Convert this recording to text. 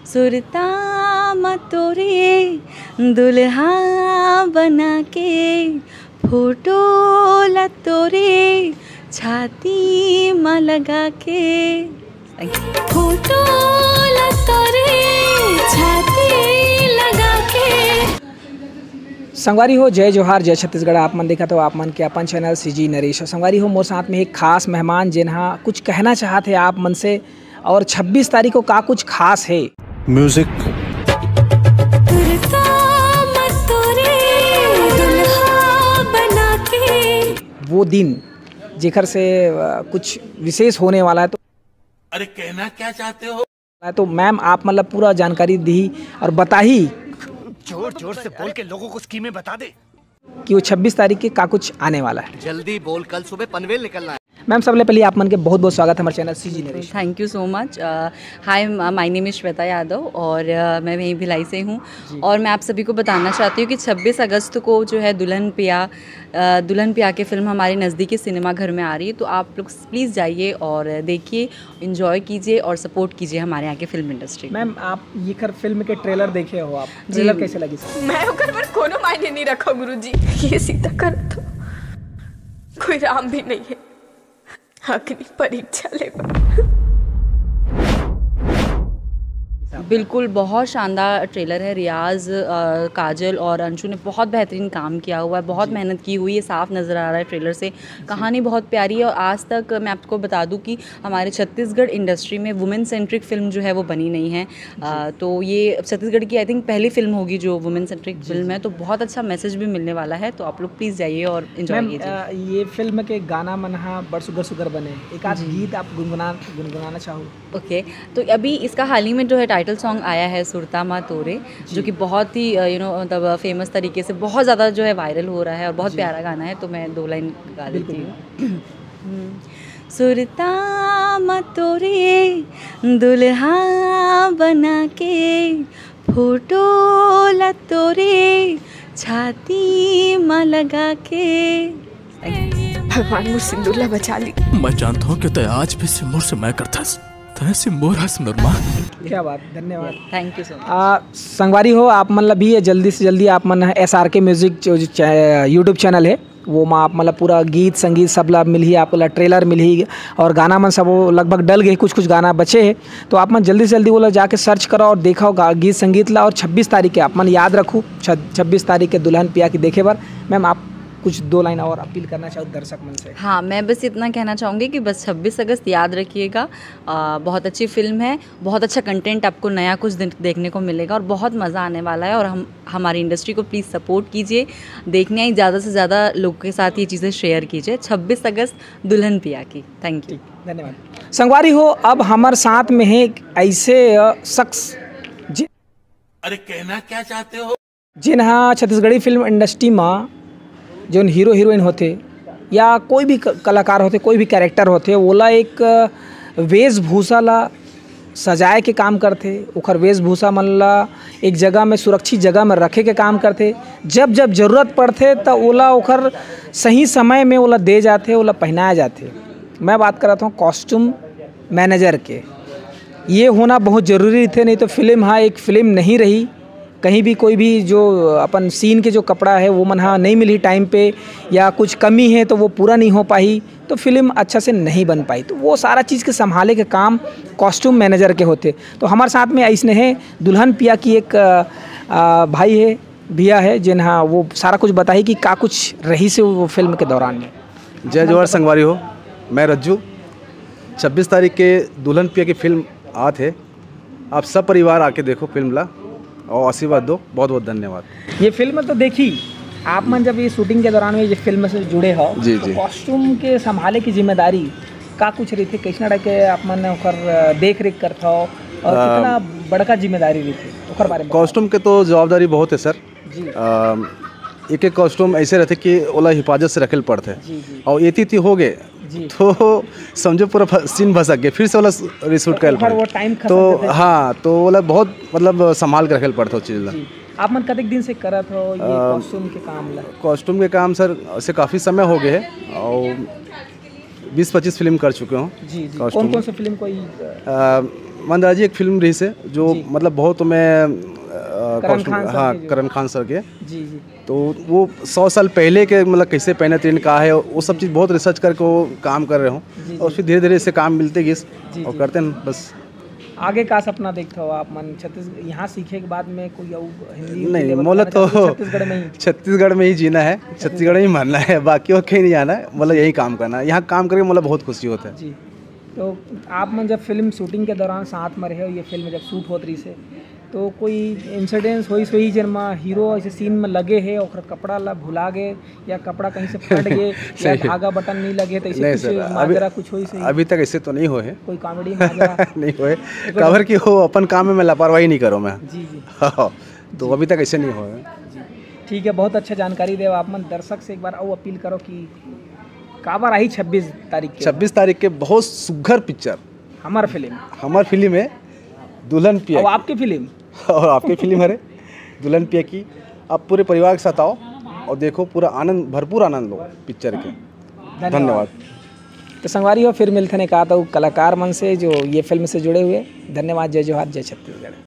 सुरता मतोरे दुल्हा बना के फोटो लतोरे छाती में लगा के फोटो लतोरे छाती लगा के। संगवारी हो जय जोहार जय छत्तीसगढ़। आप मन देखा तो आप मन के अपन चैनल सीजी नरेश। संगवारी हो मोर साथ में एक खास मेहमान जिन्हा कुछ कहना चाहते हैं आप मन से, और 26 तारीख को का कुछ खास है। म्यूजिक वो दिन जेकर से कुछ विशेष होने वाला है। तो अरे कहना क्या चाहते हो? तो मैम आप मतलब पूरा जानकारी दी और बताही जोर जोर से बोल के लोगों को स्कीमें बता दे कि वो 26 तारीख के का कुछ आने वाला है। जल्दी बोल, कल सुबह पनवेल निकलना है। मैम सबसे पहले आप मन के बहुत बहुत स्वागत है हमारे channel CG Naresh. Thank you so much. Hi, my name is Shweta Yadav और मैं वहीं भिलाई से हूँ। और मैं आप सभी को बताना चाहती हूँ कि 26 अगस्त को जो है दुल्हन पिया की फ़िल्म हमारे नज़दीकी सिनेमा घर में आ रही है। तो आप लोग प्लीज़ जाइए और देखिए, इन्जॉय कीजिए और सपोर्ट कीजिए हमारे यहाँ की फिल्म इंडस्ट्री। मैम आप ये कर फिल्म के ट्रेलर देखे हो, आप ट्रेलर कैसे लगी? मैं होकर पर कोनो मायने नहीं रखा गुरुजी। ये सीधा कर तो कोई राम भी नहीं है, अग्नि परीक्षा लेगा। बिल्कुल, बहुत शानदार ट्रेलर है। रियाज, काजल और अंशु ने बहुत बेहतरीन काम किया हुआ है, बहुत मेहनत की हुई है, साफ नज़र आ रहा है ट्रेलर से। कहानी बहुत प्यारी है और आज तक मैं आपको बता दूं कि हमारे छत्तीसगढ़ इंडस्ट्री में वुमेन सेंट्रिक फिल्म जो है वो बनी नहीं है। तो ये छत्तीसगढ़ की आई थिंक पहली फिल्म होगी जो वुमेन सेंट्रिक फिल्म है। तो बहुत अच्छा मैसेज भी मिलने वाला है। तो आप लोग प्लीज़ जाइए और इन्जॉय कीजिए। ये फिल्म के गाना मनहा बड़ सुगर सुगर बने, एक आध गीत आप गुनगुनाना चाहो? ओके, तो अभी इसका हाल ही में जो है टाइटल सॉन्ग आया है सुरता मा तोरे, जो कि बहुत ही मतलब फेमस तरीके से बहुत ज़्यादा जो है वायरल हो रहा है और बहुत प्यारा गाना है। तो मैं 2 लाइन गा देती हूँ। सुरता मा तोरे दुल्हा बना के फोटो लतोरे छाती में लगा के। भगवान मुझ सिंदूरला बचा ली। मैं जानता हूँ कि तय आज भी सिमोर से मैं करता तय सिमोर हस नरमा। क्या बात, धन्यवाद, थैंक यू सो मच। संगवारी हो आप मतलब भी जल्दी से जल्दी आप मन SRK म्यूजिक जो यूट्यूब चैनल है वो में आप मतलब पूरा गीत संगीत सब ला मिल ही, आपको ट्रेलर मिल ही और गाना मन सब वो लगभग डल गए, कुछ गाना बचे हैं। तो आप मन जल्दी से जल्दी वो जाके सर्च करो और देखो गीत संगीत ला। और 26 तारीख के आप मन याद रखो, 26 तारीख के दुल्हन पिया की देखे बार। मैम आप कुछ 2 लाइन और अपील करना चाहो दर्शक मन से? हाँ, मैं बस इतना कहना चाहूँगी कि बस 26 अगस्त याद रखिएगा। बहुत अच्छी फिल्म है, बहुत अच्छा कंटेंट, आपको नया कुछ देखने को मिलेगा और बहुत मज़ा आने वाला है। और हमारी इंडस्ट्री को प्लीज़ सपोर्ट कीजिए, देखने आई ज़्यादा से ज़्यादा लोगों के साथ ये चीज़ें शेयर कीजिए। 26 अगस्त दुल्हन पिया की। थैंक यू, धन्यवाद। संगवारी हो अब हमारे साथ में है ऐसे शख्स अरे कहना क्या चाहते हो? जिन्हा छत्तीसगढ़ी फिल्म इंडस्ट्री में जो हीरो हीरोइन होते या कोई भी कलाकार होते, कोई भी कैरेक्टर होते, ओला एक वेशभूषा ला सजाए के काम करते, ओखर वेशभूषा मन ला एक जगह में सुरक्षित जगह में रखे के काम करते। जब जब जरूरत पड़ते तो ओला ओखर सही समय में ओला दे जाते, ओला पहनाया जाते। मैं बात कर रहा हूँ कॉस्ट्यूम मैनेजर के। ये होना बहुत ज़रूरी थे, नहीं तो फिल्म हाँ एक फ़िल्म नहीं रही। कहीं भी कोई भी जो अपन सीन के जो कपड़ा है वो मन हाँ नहीं मिली टाइम पे, या कुछ कमी है तो वो पूरा नहीं हो पाई, तो फिल्म अच्छा से नहीं बन पाई। तो वो सारा चीज़ के संभाले के काम कॉस्ट्यूम मैनेजर के होते। तो हमारे साथ में ऐसने है दुल्हन पिया की एक भाई है, भैया है, जिन्हा वो सारा कुछ बताई कि का कुछ रही से वो फिल्म के दौरान में। जय जोहार संगवारी हो, मैं रज्जू। 26 तारीख के दुल्हन पिया की फिल्म आत है, आप सब परिवार आके देखो फिल्म ला और आशीर्वाद दो। बहुत बहुत धन्यवाद। ये फिल्म तो देखी आप मन जब ये शूटिंग के दौरान में ये फिल्म से जुड़े हो, जी तो जी, कॉस्ट्यूम के संभाले की जिम्मेदारी का कुछ रही थी, कैसे ना के आप मन ओकर देख रेख करता हो और कितना बड़का जिम्मेदारी रही थी ओकर बारे में? कॉस्ट्यूम के तो जवाबदारी बहुत है सर जी। एक कॉस्ट्यूम ऐसे रहते कि ओला हिफाजत से रखे पड़ते, और ये थी हो गए तो समझो पूरा सीन भसक गए, फिर से वाला रिशूट कर तो हाँ, तो वाला बहुत मतलब संभाल कर रखे पड़ता चीज़। आप मन कतक दिन से करत हो ये कॉस्ट्यूम के काम ला? कॉस्ट्यूम के काम सर से काफ़ी समय हो गए है और 20-25 फिल्म कर चुके हूँ। जी जी। कौन कौन सी फिल्म कोई? मंदाजी एक फिल्म रही से जो मतलब बहुत मैं करण खान सर हाँ के जो- करण खान सर के, जी जी तो वो 100 साल पहले के मतलब कैसे पहने ट्रेंड का है, वो सब चीज़ बहुत रिसर्च करके वो काम कर रहे हो और फिर धीरे धीरे इससे काम मिलते गए और करते हैं बस। आगे का सपना देखते हो आप मन छत्तीसगढ़ यहाँ सीखे के बाद में कोई और हिंदी नहीं लेवल मोला करना तो चाहते हो? छत्तीसगढ़ में ही छत्तीसगढ़ में ही जीना है, छत्तीसगढ़ में ही मानना है, बाकी और कहीं नहीं जाना है, मतलब यही काम करना है। यहाँ काम करके मतलब बहुत खुशी होता है। जी। तो आप मन जब फिल्म शूटिंग के दौरान साथ में रहे हो, ये फिल्म जब शूट होत रही से, तो कोई इंसिडेंस होई सोई जिनमा हीरो ऐसे सीन में लगे है और कपड़ा ला भुला गए या कपड़ा कहीं से फट गए या धागा बटन नहीं लगे, तो नहीं ऐसे सर, कुछ माजरा कुछ होई सही अभी तक ऐसे तो नहीं हुए हैं, कोई कॉमेडी माजरा? नहीं हुए। कवर की हो अपन काम में मैं लापरवाही नहीं करूँ मैं। जी जी हाँ, तो अभी तक ऐसे नहीं हुए। ठीक है, बहुत अच्छा जानकारी दे आप मन। दर्शक से एक बार और अपील करो कि काबर आई 26 तारीख के 26 तारीख के बहुत सुघर पिक्चर हमार फिल्म हमार फिल्म है दुल्हन पिया और की। आपकी फिल्म और आपकी फिल्म है दुल्हन पिया की। आप पूरे परिवार के साथ आओ और देखो, पूरा आनंद, भरपूर आनंद लो पिक्चर के। धन्यवाद। तो संगवारी हो, फिर मिलते ने कहा था कलाकार मन से जो ये फिल्म से जुड़े हुए। धन्यवाद। जय जोहार, जय छत्तीसगढ़।